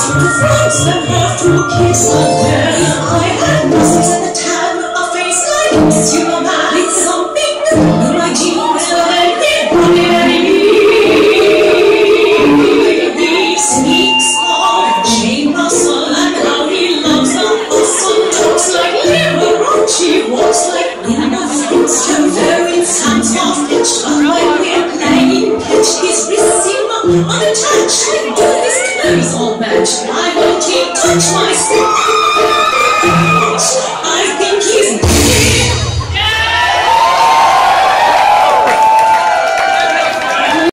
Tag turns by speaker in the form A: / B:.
A: friends that have to kiss again. I had misses at the time of face like this. You know that it's something new. My jeans were he sneaks on Jane Russell and how he loves the hustle. Talks like Liberace, walks like in the fence. To very sounds of pitch, but when we're playing pitch, his wrists seem unattached. Do his clothes all match? I won't touch my stick.